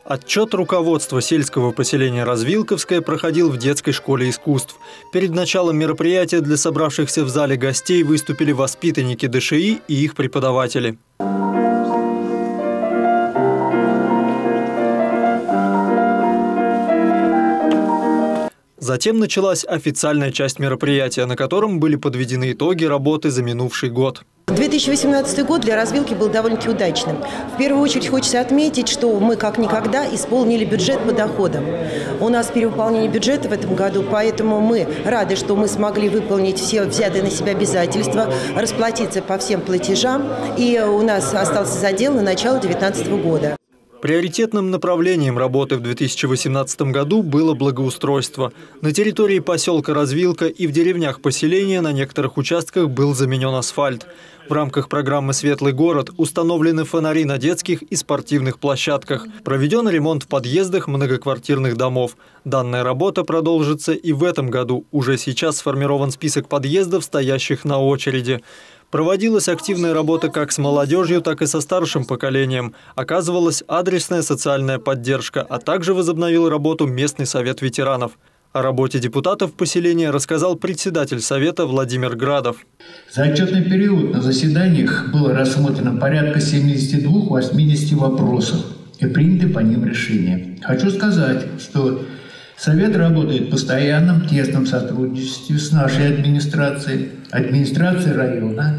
Отчет руководства сельского поселения Развилковское проходил в детской школе искусств. Перед началом мероприятия для собравшихся в зале гостей выступили воспитанники ДШИ и их преподаватели. Затем началась официальная часть мероприятия, на котором были подведены итоги работы за минувший год. 2018 год для развилки был довольно-таки удачным. В первую очередь хочется отметить, что мы как никогда исполнили бюджет по доходам. У нас перевыполнение бюджета в этом году, поэтому мы рады, что мы смогли выполнить все взятые на себя обязательства, расплатиться по всем платежам, и у нас остался задел на начало 2019 года. Приоритетным направлением работы в 2018 году было благоустройство. На территории поселка Развилка и в деревнях поселения на некоторых участках был заменен асфальт. В рамках программы «Светлый город» установлены фонари на детских и спортивных площадках. Проведен ремонт в подъездах многоквартирных домов. Данная работа продолжится и в этом году. Уже сейчас сформирован список подъездов, стоящих на очереди. Проводилась активная работа как с молодежью, так и со старшим поколением. Оказывалась адресная социальная поддержка, а также возобновил работу местный совет ветеранов. О работе депутатов поселения рассказал председатель совета Владимир Градов. За отчетный период на заседаниях было рассмотрено порядка 72-80 вопросов и приняты по ним решения. Хочу сказать, что совет работает в постоянном тесном сотрудничестве с нашей администрацией, администрацией района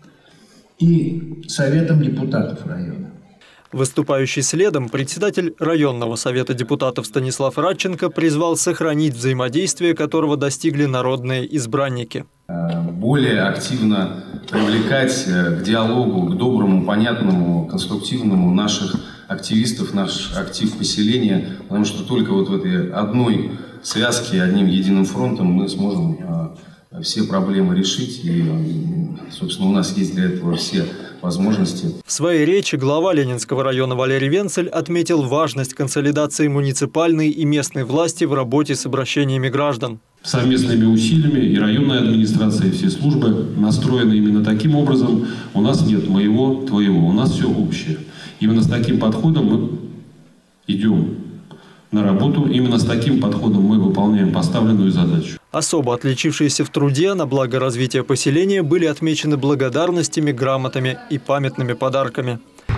и советом депутатов района. Выступающий следом председатель районного совета депутатов Станислав Радченко призвал сохранить взаимодействие, которого достигли народные избранники. Более активно привлекать к диалогу, к доброму, понятному, конструктивному наших активистов, наш актив поселения, потому что только вот в этой одной связке, одним единым фронтом мы сможем все проблемы решить. И, собственно, у нас есть для этого все возможности. В своей речи глава Ленинского района Валерий Венцель отметил важность консолидации муниципальной и местной власти в работе с обращениями граждан. Совместными усилиями и районная администрация, и все службы настроены именно таким образом. У нас нет моего, твоего, у нас все общее. Именно с таким подходом мы идем на работу, именно с таким подходом мы выполняем поставленную задачу. Особо отличившиеся в труде на благо развития поселения были отмечены благодарностями, грамотами и памятными подарками.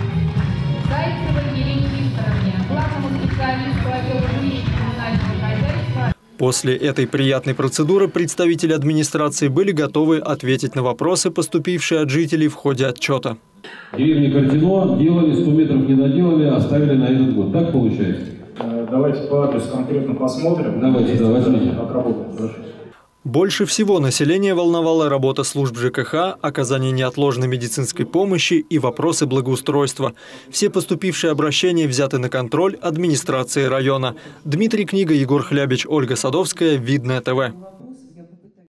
После этой приятной процедуры представители администрации были готовы ответить на вопросы, поступившие от жителей в ходе отчета. В деревне Картино делали, 100 метров не доделали, оставили на этот год. Так получается? Давайте по адресу конкретно посмотрим. Давайте. Как работает, хорошо. Больше всего население волновала работа служб ЖКХ, оказание неотложной медицинской помощи и вопросы благоустройства. Все поступившие обращения взяты на контроль администрации района. Дмитрий Книга, Егор Хлябич, Ольга Садовская, Видное ТВ.